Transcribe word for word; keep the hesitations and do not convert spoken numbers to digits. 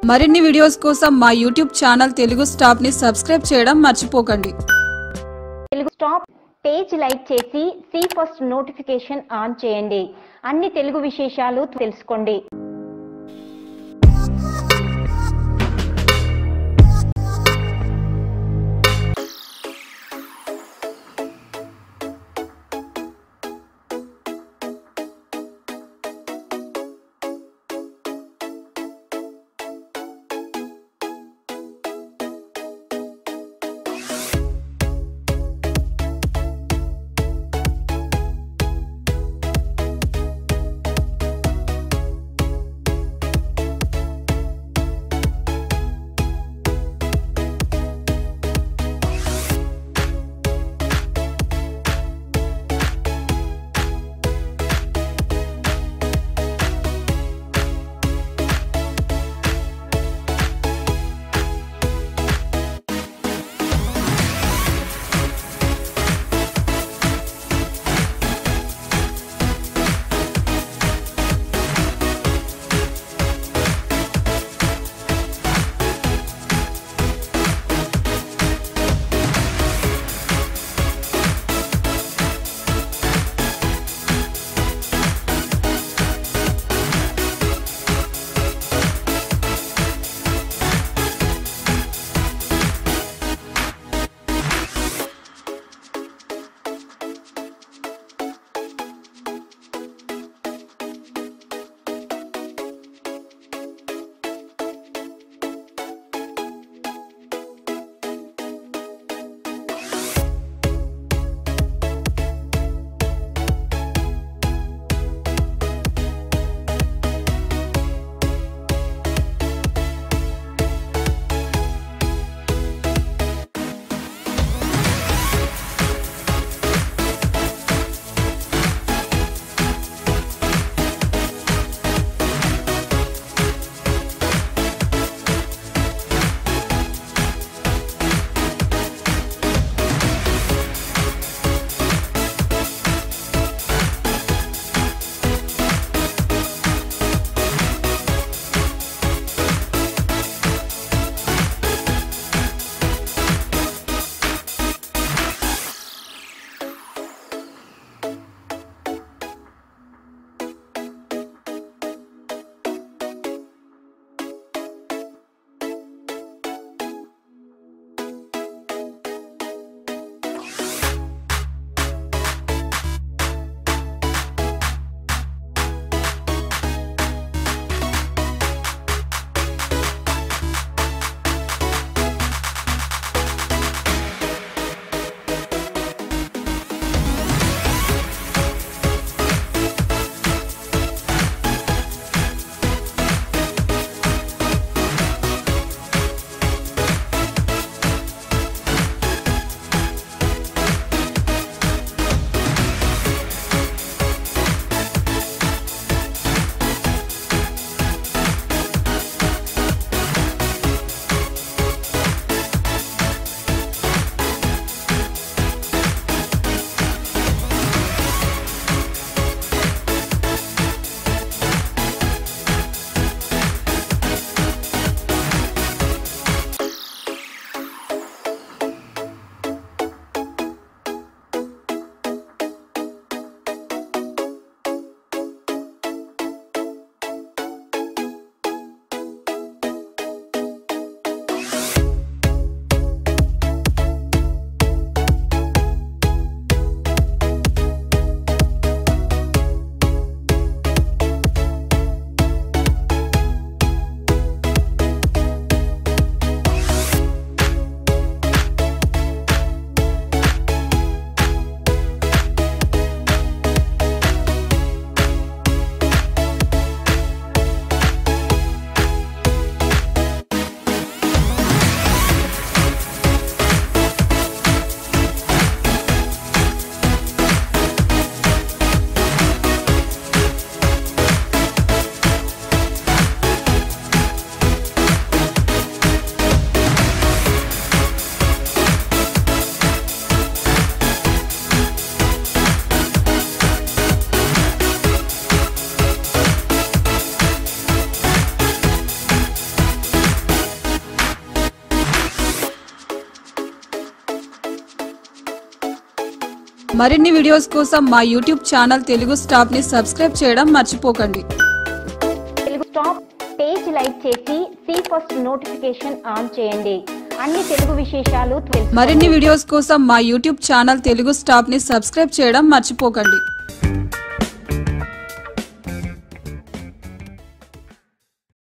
మరిన్ని వీడియోస్ కోసం మా యూట్యూబ్ ఛానల్ తెలుగు స్టాప్ ని సబ్స్క్రైబ్ చేయడం మర్చిపోకండి. తెలుగు స్టాప్ పేజ్ లైక్ చేసి సి ఫస్ట్ నోటిఫికేషన్ ఆన్ చేయండి. అన్ని తెలుగు విశేషాలు తెలుసుకోండి. మరిన్ని వీడియోస్ కోసం మా యూట్యూబ్ ఛానల్ తెలుగు స్టాప్ ని సబ్స్క్రైబ్ చేయడం మర్చిపోకండి. తెలుగు స్టాప్ పేజ్ లైక్ చేసి సి ఫస్ట్ నోటిఫికేషన్ ఆన్ చేయండి. అన్ని తెలుగు విశేషాలు తెలుసుకోండి. మరిన్ని వీడియోస్ కోసం మా యూట్యూబ్ ఛానల్ తెలుగు స్టాప్ ని సబ్స్క్రైబ్ చేయడం మర్చిపోకండి.